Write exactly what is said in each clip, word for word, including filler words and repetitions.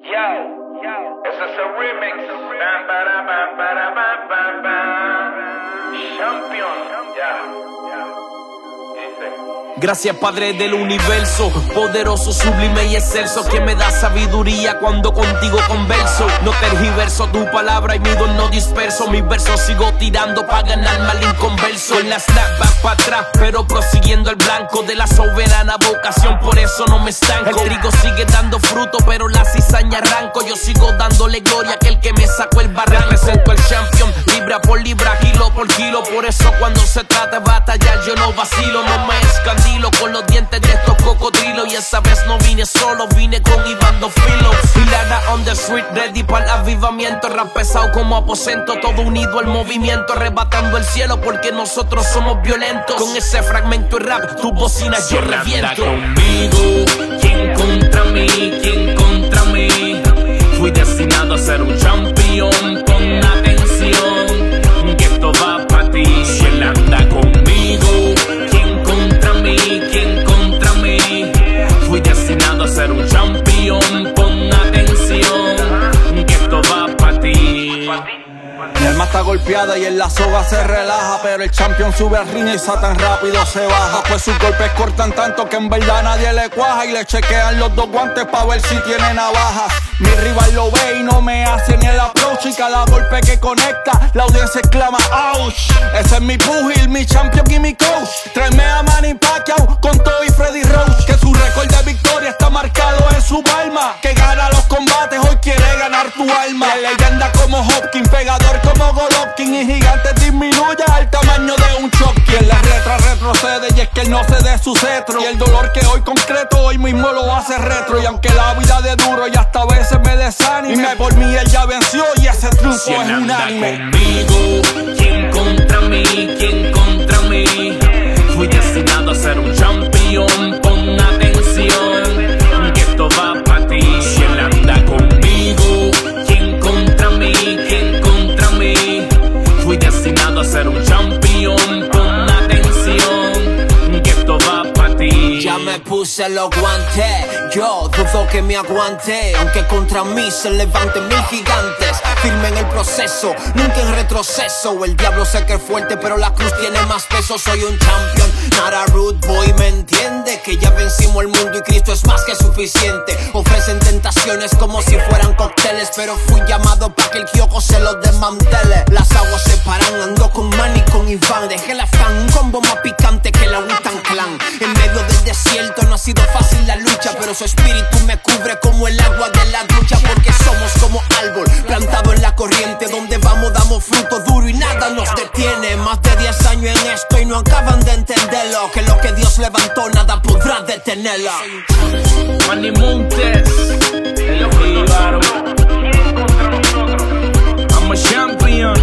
Yo, yo, ese es el remix. Bam, bara, bam, bara, bam, bam, bam. Champion, ya, ya. Dice. Gracias, Padre del universo, poderoso, sublime y excelso, que me da sabiduría cuando contigo converso. No tergiverso tu palabra y mi don no disperso. Mis versos sigo tirando pa' ganarme al inconverso. En la snapback pa' atrás, pero prosiguiendo el blanco de la soberana vocación, por eso no me estanco. El trigo sigue dando fruto, pero la cizaña arranco. Yo sigo dándole gloria a aquel que me sacó el barranco. Represento el champion, libra por libra, kilo por kilo. Por eso cuando se trata de batallar yo no vacilo, no me escandilo con los dientes de estos cocodrilos. Y esa vez no vine solo, vine con Iván dos Filos. Hilada on the street, ready para el avivamiento. Rap pesado como aposento, todo unido al movimiento, arrebatando el cielo porque nosotros somos violentos. Con ese fragmento de rap, tu bocina yo reviento. Conmigo, ¿quién contra mí? ¿Quién contra mí? Fui destinado a ser un campeón. Pon atención, que esto va para ti. Si él anda conmigo, ¿quién contra mí? ¿Quién contra mí? Fui destinado a ser un campeón. Pon atención, que esto va para ti. Mi alma está golpeada y en la soga se relaja, pero el champion sube al ring y esa tan rápido se baja. Pues sus golpes cortan tanto que en verdad nadie le cuaja, y le chequean los dos guantes pa' ver si tiene navajas. Mi rival lo ve y no me hace ni el approach, y cada golpe que conecta la audiencia exclama ouch. Ese es mi pugil, mi champion y mi coach. Tráeme a Manny Pacquiao con todo y Freddy Roach, que su récord de victoria está marcado en su palma. Que gana los combates, hoy quiere ganar tu alma. La leyenda como Hopkins, pegador como Golovkin, y gigante disminuye al tamaño de un Chopkin. En la retra retrocede y es que él no se dé su cetro, y el dolor que hoy concreto hoy mismo lo hace retro. Y aunque la vida de duro y hasta a veces me desanime, por mí él ya venció y ese triunfo si es unánime. Conmigo, ¿quién contra mí? ¿Quién contra mí? Fui destinado a ser un campeón. Pon atención, que esto va para ti. Si él anda conmigo, ¿quién contra mí? ¿Quién contra mí? Fui destinado a ser un campeón. Pon atención, que esto va para ti. Ya me puse los guantes, yo dudo que me aguante, aunque contra mí se levanten mil gigantes. Firme en el proceso, nunca en retroceso. El diablo sé que es fuerte, pero la cruz tiene más peso. Soy un champion, not a rude boy, ¿me entiende? Que ya vencimos el mundo y Cristo es más que suficiente. Ofrecen tentaciones como si fueran cócteles, pero fui llamado para que el kiosco se los desmantele. Las aguas se paran, ando con Manny, con Iván. Dejé la fan, un combo más picante que la Wu-Tang Clan. En medio del desierto no ha sido fácil la lucha, pero su espíritu me cubre como el agua de la ducha. Porque somos como árbol plantado en la corriente, donde vamos damos fruto duro y nada nos detiene. Más de diez años en esto y no acaban de entenderlo, que lo que Dios levantó nada podrá detenerlo. Manny Montes, el Jíbaro. I'm a champion,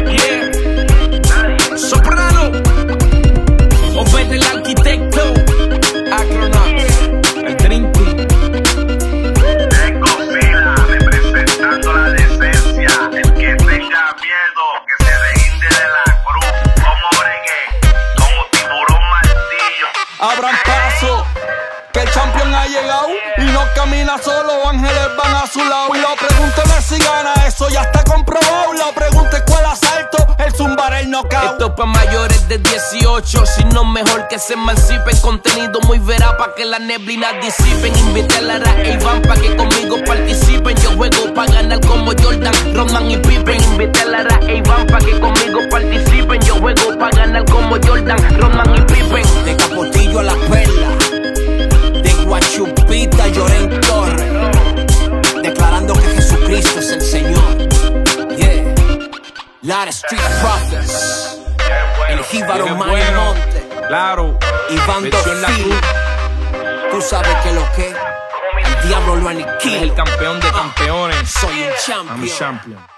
yeah. Soprano, Obed el arquitecto, Acronauts, el Dream Team. Tengo fila representando la decencia. El que tenga miedo, que se deinde de la cruz. Como bregué, como tiburón martillo. Abran paso, que el champion ha llegado y no camina solo, ángeles van a su lado. Y la pregunta no es si gana, eso ya está comprobado. La pregunta es cuál asalto, el zumbar el knockout. Esto es pa' mayores de dieciocho, si no mejor que se emancipen. Contenido muy veraz pa' que la neblina disipen. Invité a Lara e Iván pa' que conmigo participen. Yo juego pa' ganar como Jordan, Rodman y Pippen. Invité a Lara e Iván pa' que conmigo participen. Yo juego pa' ganar como Jordan, Rodman y Pippen. De Capotillo a la Perla, de Guachupita lloré en Torre, declarando que Jesucristo es el Señor. Yeah, Lara Street Prophets, el Jíbaro Manny Montes, Claro, Iván dos Filos. Tú sabes que lo que el diablo lo es aniquila. el campeón de campeones. Soy un I'm a champion. champion.